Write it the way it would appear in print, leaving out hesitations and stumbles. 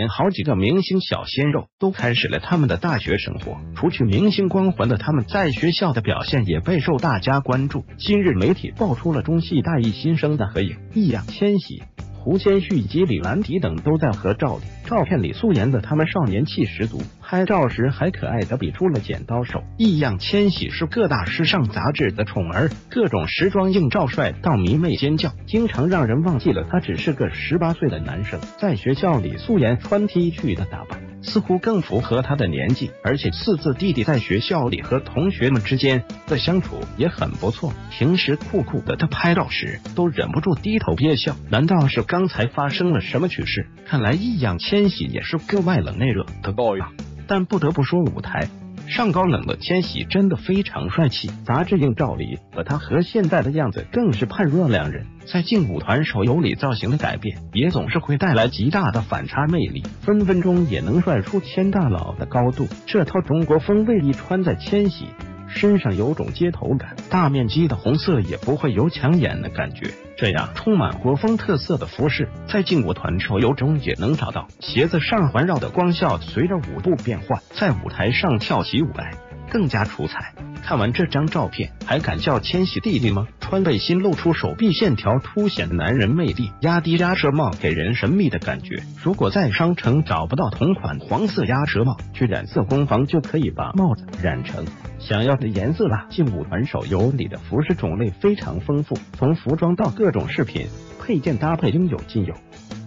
年，好几个明星小鲜肉都开始了他们的大学生活。除去明星光环的他们，在学校的表现也备受大家关注。今日媒体爆出了中戏大一新生的合影，易烊千玺、胡先煦以及李兰迪等都在合照里。照片里素颜的他们少年气十足，拍照时还可爱的比出了剪刀手。易烊千玺是各大时尚杂志的宠儿，各种时装硬照帅到迷妹尖叫，经常让人忘记了他只是个18岁的男生。在学校里素颜穿 T 恤的打扮似乎更符合他的年纪，而且四字弟弟在学校里和同学们之间的相处也很不错。平时酷酷的他拍照时都忍不住低头憋笑，难道是刚才发生了什么趣事？看来易烊千玺也是个外冷内热的 boy 啊。但不得不说，舞台上高冷的千玺真的非常帅气，杂志硬照里的他和现在的样子更是判若两人。在劲舞团手游里造型的改变也总是会带来极大的反差魅力，分分钟也能帅出千大佬的高度。这套中国风卫衣穿在千玺身上有种街头感，大面积的红色也不会有抢眼的感觉。这样充满国风特色的服饰在劲舞团手游中也能找到，鞋子上环绕的光效随着舞步变换，在舞台上跳起舞来更加出彩。看完这张照片，还敢叫千玺弟弟吗？穿背心露出手臂线条，凸显男人魅力。压低鸭舌帽给人神秘的感觉，如果在商城找不到同款黄色鸭舌帽，去染色工坊就可以把帽子染成想要的颜色啦。劲舞团手游里的服饰种类非常丰富，从服装到各种饰品配件搭配应有尽有。